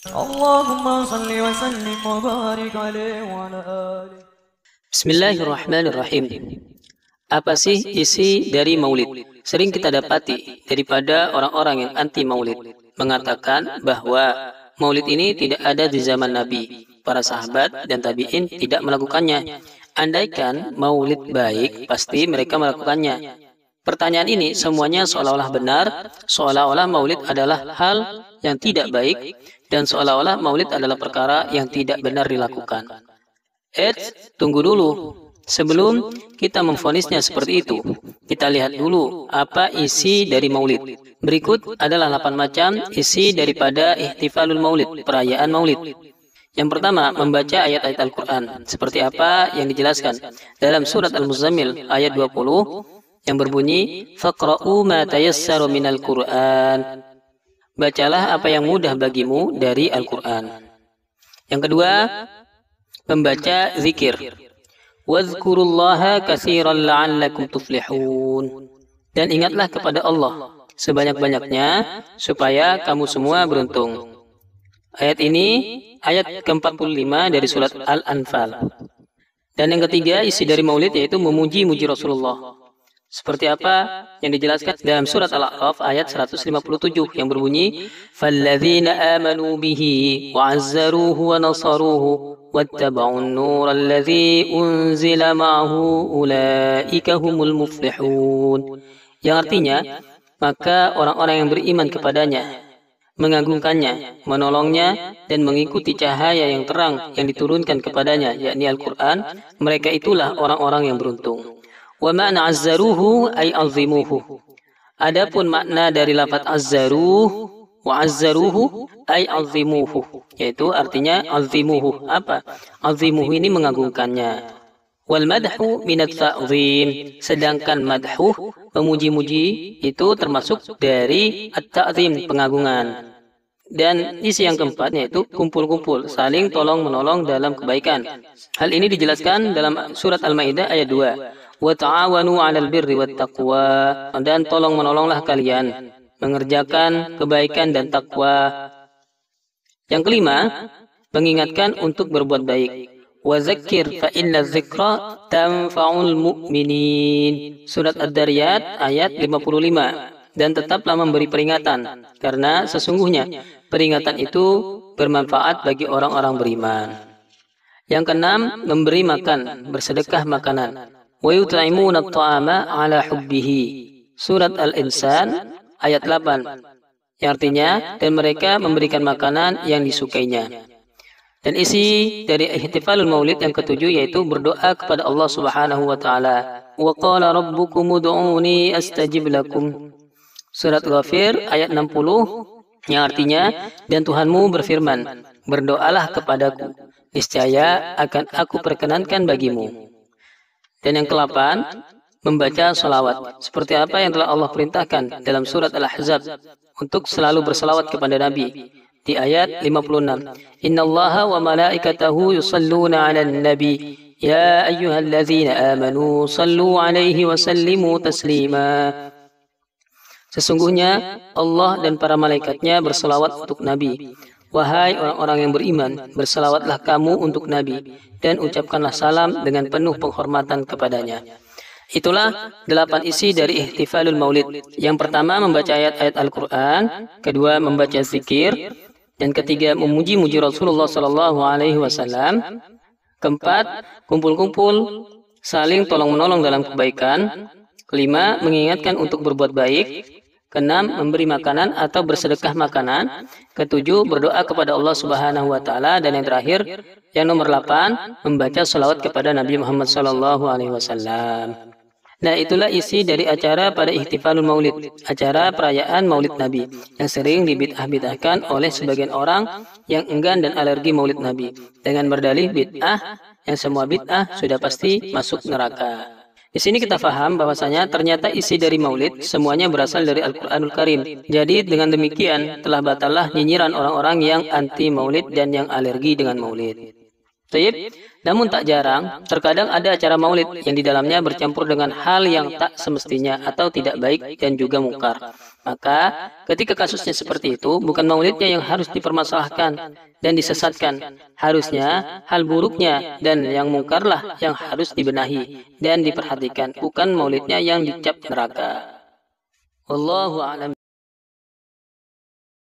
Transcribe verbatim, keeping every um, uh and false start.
Allahumma salli wa sallim wa barik alaihi wa ala alihi. Bismillahirrahmanirrahim. Apa sih isi dari maulid? Sering kita dapati daripada orang-orang yang anti maulid mengatakan bahwa maulid ini tidak ada di zaman Nabi. Para sahabat dan tabi'in tidak melakukannya. Andaikan maulid baik, pasti mereka melakukannya. Pertanyaan ini semuanya seolah-olah benar, seolah-olah maulid adalah hal yang tidak baik, dan seolah-olah maulid adalah perkara yang tidak benar dilakukan. Eits, tunggu dulu. Sebelum kita memvonisnya seperti itu, kita lihat dulu apa isi dari maulid. Berikut adalah delapan macam isi daripada ihtifalul maulid, perayaan maulid. Yang pertama, membaca ayat-ayat Al-Quran. Seperti apa yang dijelaskan dalam surat Al-Muzammil ayat dua puluh yang berbunyi, Faqra'u ma tayassaru minal Qur'an. Bacalah apa yang mudah bagimu dari Al-Quran. Yang kedua, membaca zikir. Wadhkurullaha katsiran la'allakum tuflihun. Dan ingatlah kepada Allah sebanyak-banyaknya supaya kamu semua beruntung. Ayat ini ayat ke empat puluh lima dari surat Al-Anfal. Dan yang ketiga, isi dari maulid yaitu memuji-muji Rasulullah. Seperti apa yang dijelaskan dalam surat Al-A'raf ayat seratus lima puluh tujuh yang berbunyi, "Falladzina amanu bihi wa 'azzaruhu wa nasaruhu wattaba'un nural ladzi unzila ma'ahu ulaika humul muflihun." Yang artinya, maka orang-orang yang beriman kepadanya, mengagungkannya, menolongnya, dan mengikuti cahaya yang terang yang diturunkan kepadanya, yakni Al-Quran, mereka itulah orang-orang yang beruntung. Wa ma'na azzaruhu ay azimuhu. Adapun makna dari lafaz azzaruh wa azzaruhu ay azimuhu, yaitu artinya azimuhu. Apa? Azimuhu ini mengagungkannya. Wal madhu minat ta'zim. Sedangkan madhu, memuji-muji, itu termasuk dari at-ta'zim, pengagungan. Dan isi yang keempat yaitu kumpul-kumpul, saling tolong-menolong dalam kebaikan. Hal ini dijelaskan dalam surat Al-Maidah ayat dua. Wa ta'awanu 'alal birri wat taqwa. Dan tolong-menolonglah kalian mengerjakan kebaikan dan takwa. Yang kelima, mengingatkan untuk berbuat baik. Wa zakkir fa inna dzikra tanfa'ul mu'minin. Surat Ad-Dariyat ayat lima puluh lima. Dan tetaplah memberi peringatan, karena sesungguhnya peringatan itu bermanfaat bagi orang-orang beriman. Yang keenam, memberi makan, bersedekah makanan. Wa yut'imuna at-ta'ama 'ala hubbihi. Surat Al-Insan ayat delapan. Yang artinya, dan mereka memberikan makanan yang disukainya. Dan isi dari ihtifalul maulid yang ketujuh yaitu berdoa kepada Allah Subhanahu wa taala. Wa qala rabbukum ud'uni astajib lakum. Surat Ghafir ayat enam puluh yang artinya, dan Tuhanmu berfirman, berdoalah kepadaku, niscaya akan aku perkenankan bagimu. Dan yang kedelapan, membaca salawat. Seperti apa yang telah Allah perintahkan dalam surat Al-Ahzab untuk selalu bersalawat kepada Nabi. Di ayat lima puluh enam. Inna Allaha wa malaikatahu yusalluna 'alan nabi. Ya ayyuhalladzina amanu sallu 'alaihi wa sallimu taslima. Sesungguhnya Allah dan para malaikatnya berselawat untuk Nabi. Wahai orang-orang yang beriman, berselawatlah kamu untuk Nabi dan ucapkanlah salam dengan penuh penghormatan kepadanya. Itulah delapan isi dari ihtifalul maulid. Yang pertama, membaca ayat-ayat Al-Quran. Kedua, membaca zikir. Dan ketiga, memuji-muji Rasulullah Sallallahu Alaihi Wasallam. Keempat, kumpul-kumpul, saling tolong-menolong dalam kebaikan. Kelima, mengingatkan untuk berbuat baik. Keenam, memberi makanan atau bersedekah makanan. Ketujuh, berdoa kepada Allah Subhanahu wa taala, dan yang terakhir, yang nomor delapan, membaca salawat kepada Nabi Muhammad sallallahu alaihi wasallam. Nah, itulah isi dari acara pada ihtifalul maulid, acara perayaan maulid Nabi yang sering dibid'ah-bid'ahkan oleh sebagian orang yang enggan dan alergi maulid Nabi dengan berdalih bid'ah, yang semua bid'ah sudah pasti masuk neraka. Di sini kita faham bahwasanya ternyata isi dari maulid semuanya berasal dari Al-Quranul Karim. Jadi dengan demikian telah batallah nyinyiran orang-orang yang anti maulid dan yang alergi dengan maulid. Taib. Namun tak jarang, terkadang ada acara maulid yang di dalamnya bercampur dengan hal yang tak semestinya atau tidak baik dan juga mungkar. Maka, ketika kasusnya seperti itu, bukan maulidnya yang harus dipermasalahkan dan disesatkan. Harusnya, hal buruknya dan yang mungkarlah yang harus dibenahi dan diperhatikan, bukan maulidnya yang dicap neraka. Wallahu a'lam.